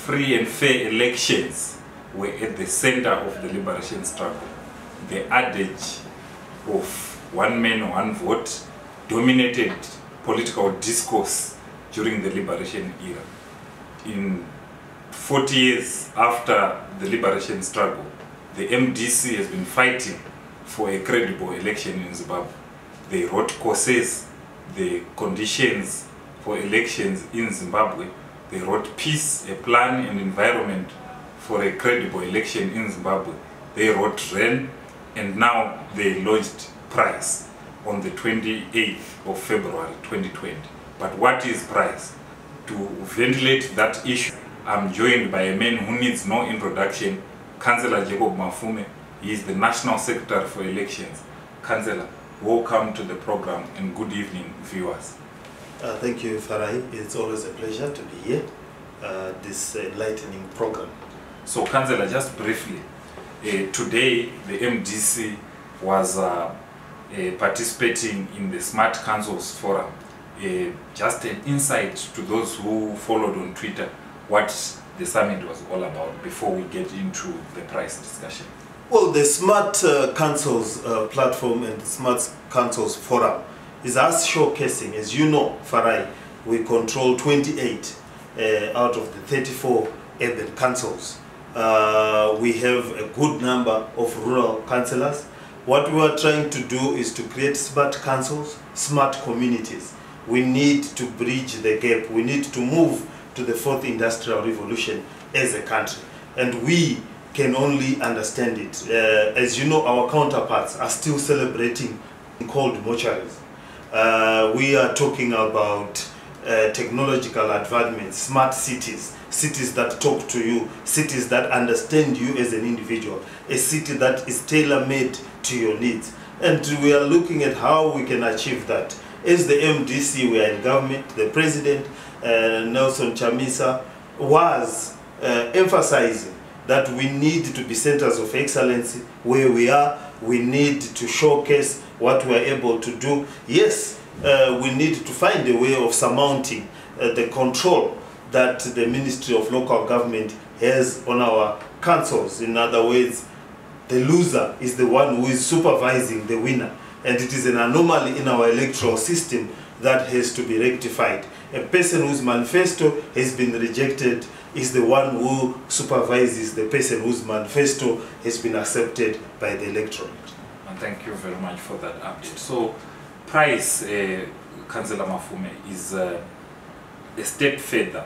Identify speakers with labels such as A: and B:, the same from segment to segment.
A: free and fair elections were at the center of the liberation struggle. The adage of one man, one vote dominated political discourse during the liberation era. In 40 years after the liberation struggle, the MDC has been fighting for a credible election in Zimbabwe. They wrote courses, the conditions for elections in Zimbabwe. They wrote peace, a plan and environment for a credible election in Zimbabwe. They wrote REN, and now they launched PRICE on the 28th of February 2020. But what is PRICE? To ventilate that issue, I'm joined by a man who needs no introduction, Councillor Jacob Mafume. He is the National Secretary for Elections. Councillor, welcome to the program and good evening, viewers.
B: Thank you, Farai. It's always a pleasure to be here, this enlightening program.
A: So, Councillor, just briefly, today the MDC was participating in the Smart Councils Forum. Just an insight to those who followed on Twitter what the summit was all about before we get into the PRICE discussion.
B: Well, the Smart Councils platform and the Smart Councils Forum is us showcasing, as you know, Farai, we control 28 out of the 34 urban councils. We have a good number of rural councillors. What we are trying to do is to create smart councils, smart communities. We need to bridge the gap. We need to move to the fourth industrial revolution as a country. And we can only understand it. As you know, our counterparts are still celebrating cold mortuaries. We are talking about technological advancements, smart cities, cities that talk to you, cities that understand you as an individual, a city that is tailor-made to your needs. And we are looking at how we can achieve that. As the MDC, we are in government. The President, Nelson Chamisa, was emphasizing that we need to be centers of excellence where we are. We need to showcase what we are able to do. Yes, we need to find a way of surmounting the control that the Ministry of Local Government has on our councils. In other words, the loser is the one who is supervising the winner. And it is an anomaly in our electoral system that has to be rectified. A person whose manifesto has been rejected is the one who supervises the person whose manifesto has been accepted by the electorate.
A: And thank you very much for that update. So, PRICE, Councillor Mafume, is a step further,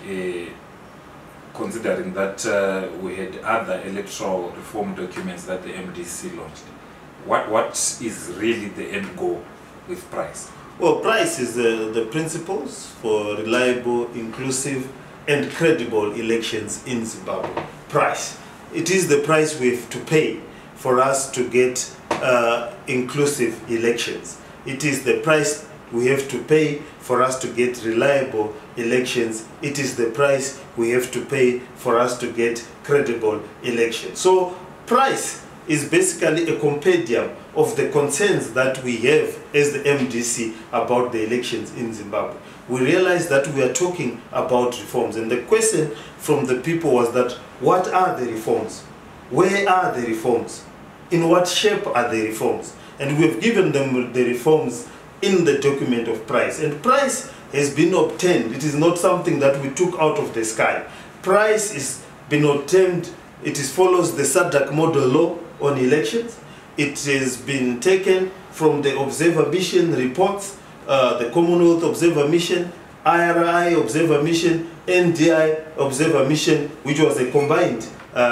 A: considering that we had other electoral reform documents that the MDC launched. What is really the end goal with PRICE?
B: Well, PRICE is the principles for reliable, inclusive and credible elections in Zimbabwe. PRICE. It is the price we have to pay for us to get inclusive elections. It is the price we have to pay for us to get reliable elections. It is the price we have to pay for us to get credible elections. So, PRICE is basically a compendium of the concerns that we have as the MDC about the elections in Zimbabwe. We realize that we are talking about reforms, and the question from the people was that, what are the reforms? Where are the reforms? In what shape are the reforms? And we have given them the reforms in the document of PRICE. And PRICE has been obtained. It is not something that we took out of the sky. PRICE has been obtained. It follows the SADC model law on elections. It has been taken from the Observer Mission reports, the Commonwealth Observer Mission, IRI Observer Mission, NDI Observer Mission, which was a combined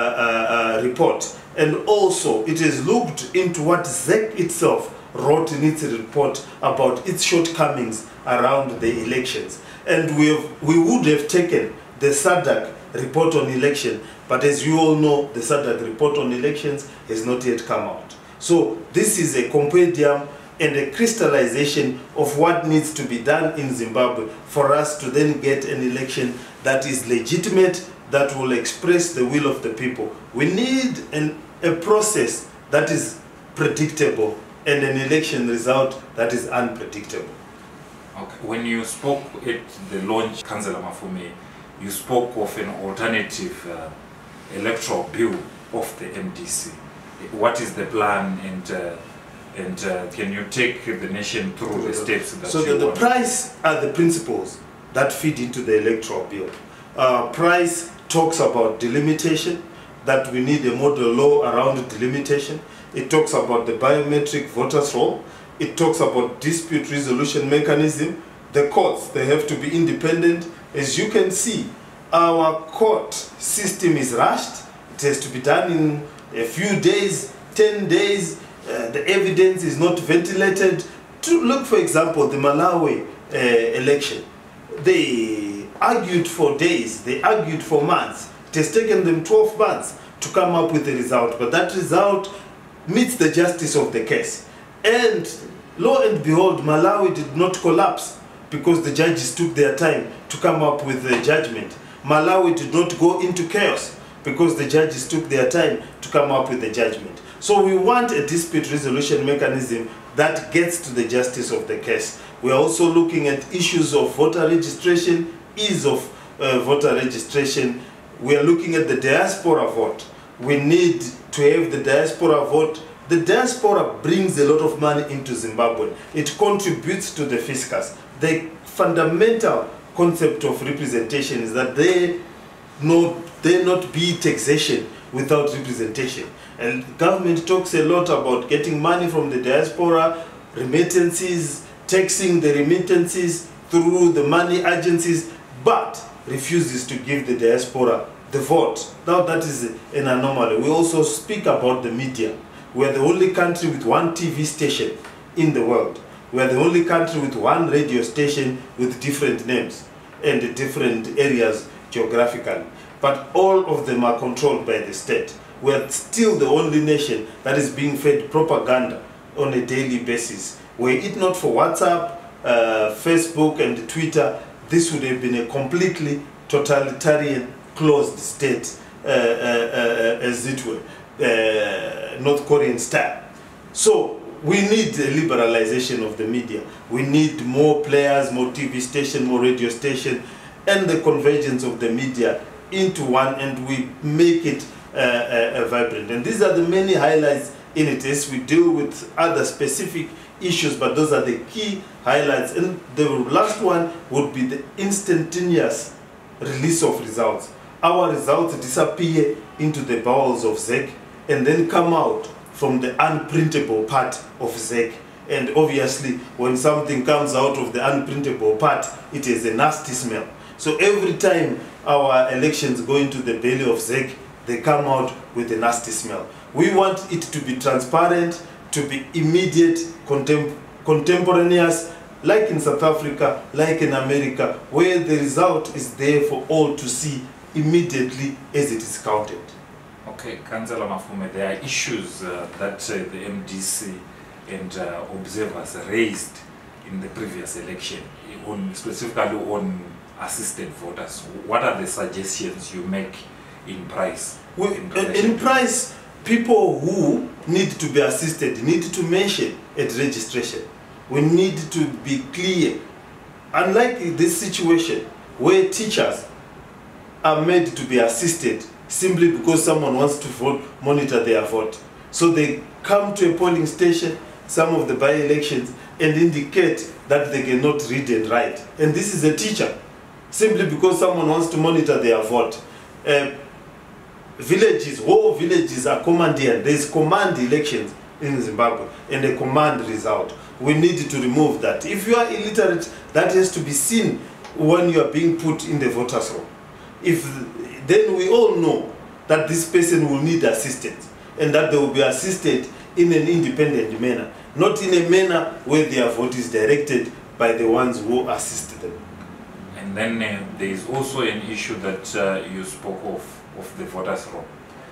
B: report. And also it is looked into what ZEC itself wrote in its report about its shortcomings around the elections. And we would have taken the SADC report on election, but as you all know, the SADC report on elections has not yet come out. So this is a compendium and a crystallization of what needs to be done in Zimbabwe for us to then get an election that is legitimate, that will express the will of the people. We need a process that is predictable and an election result that is unpredictable.
A: Okay. When you spoke at the launch, Councillor Mafume, you spoke of an alternative electoral bill of the MDC. What is the plan, and can you take the nation through the steps that
B: so
A: you
B: the
A: want?
B: price are the principles that feed into the electoral bill. Price talks about delimitation, that we need a model law around delimitation. It talks about the biometric voters roll. It talks about dispute resolution mechanism. The courts, they have to be independent. As you can see, our court system is rushed. It has to be done in a few days, 10 days. The evidence is not ventilated. To look, for example, the Malawi election. They argued for days, they argued for months. It has taken them 12 months to come up with a result, but that result meets the justice of the case. And lo and behold, Malawi did not collapse because the judges took their time to come up with the judgment. Malawi did not go into chaos because the judges took their time to come up with the judgment. So we want a dispute resolution mechanism that gets to the justice of the case. We are also looking at issues of voter registration, ease of voter registration. We are looking at the diaspora vote. We need to have the diaspora vote. The diaspora brings a lot of money into Zimbabwe. It contributes to the fiscus. The fundamental concept of representation is that there not be taxation without representation. And government talks a lot about getting money from the diaspora, remittances, taxing the remittances through the money agencies, but refuses to give the diaspora the vote. Now that is an anomaly. We also speak about the media. We are the only country with one TV station in the world. We are the only country with one radio station with different names and different areas geographically. But all of them are controlled by the state. We are still the only nation that is being fed propaganda on a daily basis. Were it not for WhatsApp, Facebook and Twitter, this would have been a completely totalitarian, closed state, as it were, North Korean style. So we need a liberalization of the media. We need more players, more TV station, more radio station, and the convergence of the media into one, and we make it vibrant. And these are the many highlights in it as we deal with other specific issues, but those are the key highlights. And the last one would be the instantaneous release of results. Our results disappear into the bowels of ZEC and then come out from the unprintable part of ZEC. And obviously, when something comes out of the unprintable part, it is a nasty smell. So every time our elections go into the belly of ZEC, they come out with a nasty smell. We want it to be transparent, to be immediate, contemporaneous, like in South Africa, like in America, where the result is there for all to see immediately as it is counted.
A: Okay, Councillor Mafume, there are issues that the MDC and observers raised in the previous election, specifically on assisted voters. What are the suggestions you make in price?
B: In price, people who need to be assisted need to mention at registration. We need to be clear. Unlike this situation where teachers are made to be assisted simply because someone wants to vote, monitor their vote. So they come to a polling station, some of the by-elections, and indicate that they cannot read and write. And this is a teacher, simply because someone wants to monitor their vote. Villages, whole villages are commandeered. There is command elections in Zimbabwe and a command result. We need to remove that. If you are illiterate, that has to be seen when you are being put in the voters' roll. Then we all know that this person will need assistance and that they will be assisted in an independent manner, not in a manner where their vote is directed by the ones who assist them.
A: And then there is also an issue that you spoke of the voters' roll.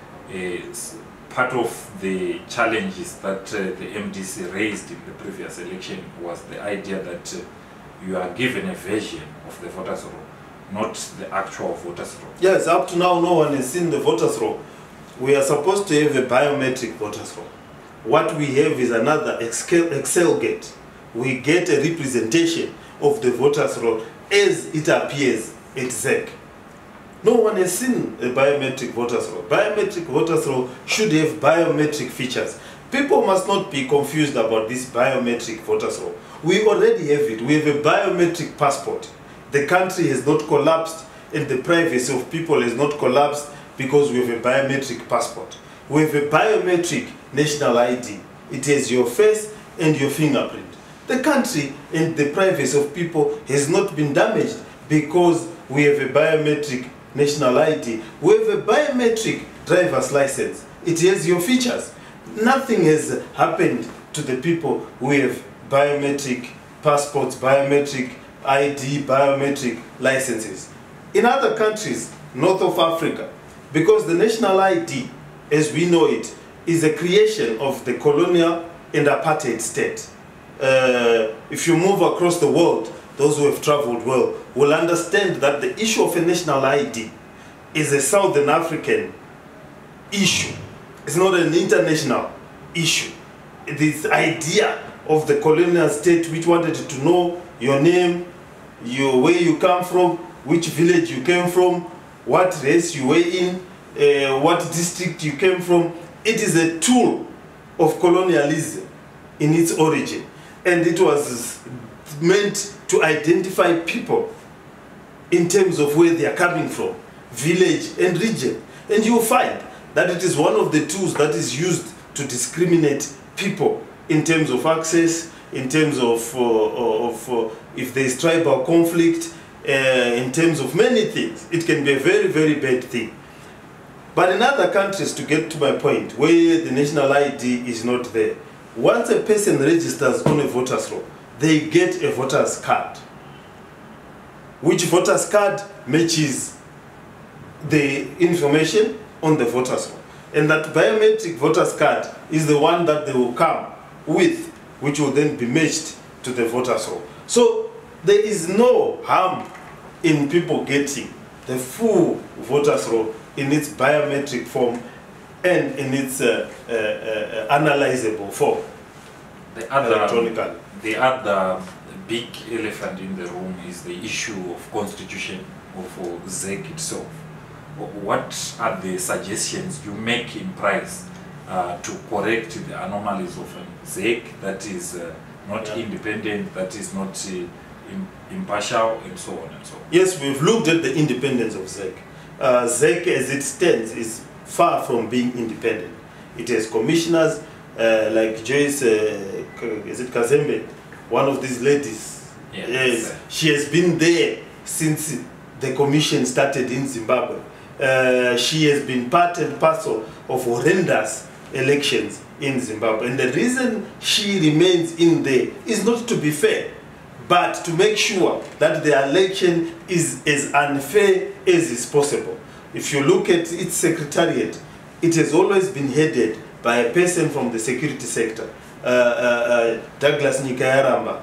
A: Part of the challenges that the MDC raised in the previous election was the idea that you are given a version of the voters' roll, not the actual voters' roll.
B: Yes, up to now no one has seen the voters' roll. We are supposed to have a biometric voters' roll. What we have is another Excel gate. We get a representation of the voters' roll as it appears at ZEC. No one has seen a biometric voters roll. Biometric voters roll should have biometric features. People must not be confused about this biometric voters roll. We already have it. We have a biometric passport. The country has not collapsed and the privacy of people has not collapsed because we have a biometric passport. We have a biometric national ID. It has your face and your fingerprint. The country and the privacy of people has not been damaged because we have a biometric national ID. We have a biometric driver's license. It has your features. Nothing has happened to the people who have biometric passports, biometric ID, biometric licenses. In other countries, north of Africa, because the national ID, as we know it, is a creation of the colonial and apartheid state. If you move across the world, those who have traveled well will understand that the issue of a national ID is a Southern African issue. It's not an international issue. This idea of the colonial state which wanted to know your name, where you come from, which village you came from, what race you were in, what district you came from. It is a tool of colonialism in its origin. And it was meant to identify people in terms of where they are coming from, village and region. And you will find that it is one of the tools that is used to discriminate people in terms of access, in terms of if there is tribal conflict, in terms of many things. It can be a very, very bad thing. But in other countries, to get to my point, where the national ID is not there, once a person registers on a voter's roll, they get a voter's card. Which voter's card matches the information on the voter's roll. And that biometric voter's card is the one that they will come with, which will then be matched to the voter's roll. So there is no harm in people getting the full voter's roll in its biometric form and in its analyzable form electronically.
A: The other big elephant in the room is the issue of constitution of ZEC itself. What are the suggestions you make in price to correct the anomalies of ZEC that is not independent, that is not impartial, and so on and so on?
B: Yes, we've looked at the independence of ZEC. ZEC as it stands is far from being independent. It has commissioners like Joyce, is it Kazembe, one of these ladies. Yes, she has been there since the commission started in Zimbabwe. She has been part and parcel of horrendous elections in Zimbabwe. And the reason she remains in there is not to be fair, but to make sure that the election is as unfair as is possible. If you look at its secretariat, it has always been headed by a person from the security sector, Douglas Nyikayaramba,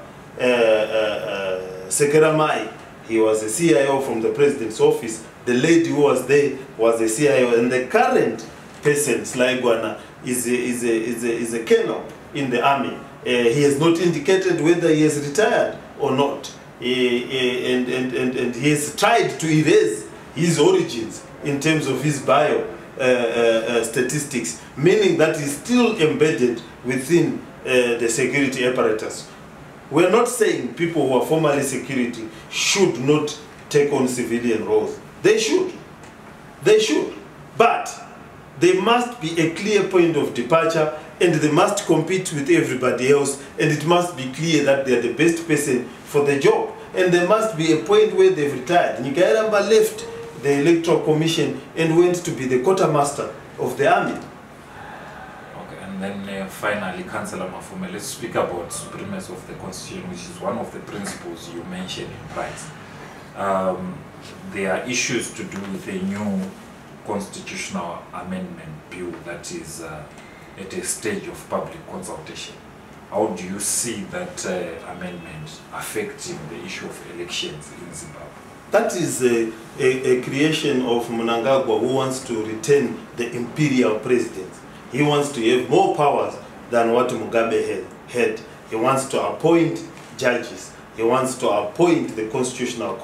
B: Sekeramai. He was a CIO from the president's office. The lady who was there was a CIO, and the current person, Slaigwana, is a colonel in the army. He has not indicated whether he has retired or not, and he has tried to erase his origins in terms of his bio statistics, meaning that he's still embedded within the security apparatus. We're not saying people who are formerly security should not take on civilian roles. They should. They should. But there must be a clear point of departure, and they must compete with everybody else, and it must be clear that they are the best person for the job. And there must be a point where they've retired. Nyikayaramba left the Electoral Commission and went to be the quartermaster of the army.
A: Okay, and then finally, Councillor Mafume, let's speak about supremacy of the Constitution, which is one of the principles you mentioned in Price. There are issues to do with a new constitutional amendment bill that is at a stage of public consultation. How do you see that amendment affecting the issue of elections in Zimbabwe?
B: That is a creation of Mnangagwa, who wants to retain the imperial president. He wants to have more powers than what Mugabe had. He wants to appoint judges. He wants to appoint the constitutional court.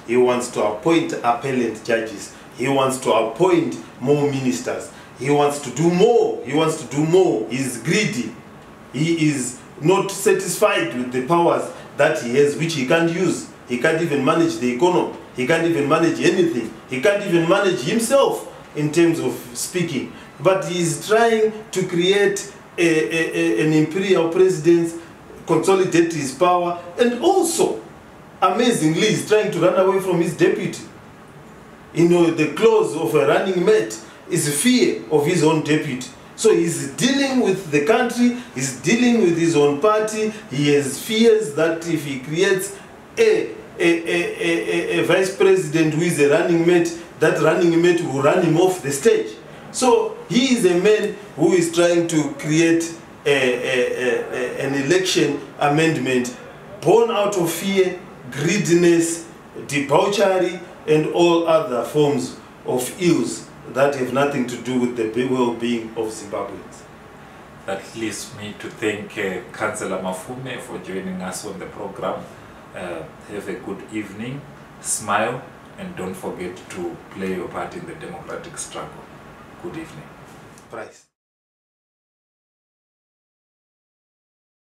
B: He wants to appoint appellate judges. He wants to appoint more ministers. He wants to do more. He wants to do more. He's greedy. He is not satisfied with the powers that he has, which he can't use. He can't even manage the economy. He can't even manage anything. He can't even manage himself in terms of speaking. But he is trying to create an imperial president, consolidate his power, and also, amazingly, he's trying to run away from his deputy. You know, the clause of a running mate is fear of his own deputy. So he's dealing with the country, he's dealing with his own party. He has fears that if he creates a vice president who is a running mate, that running mate will run him off the stage. So he is a man who is trying to create an election amendment born out of fear, greediness, debauchery, and all other forms of ills that have nothing to do with the well-being of Zimbabweans.
A: That leads me to thank Councillor Mafume for joining us on the program. Have a good evening, smile, and don't forget to play your part in the democratic struggle. Good evening.
B: Price.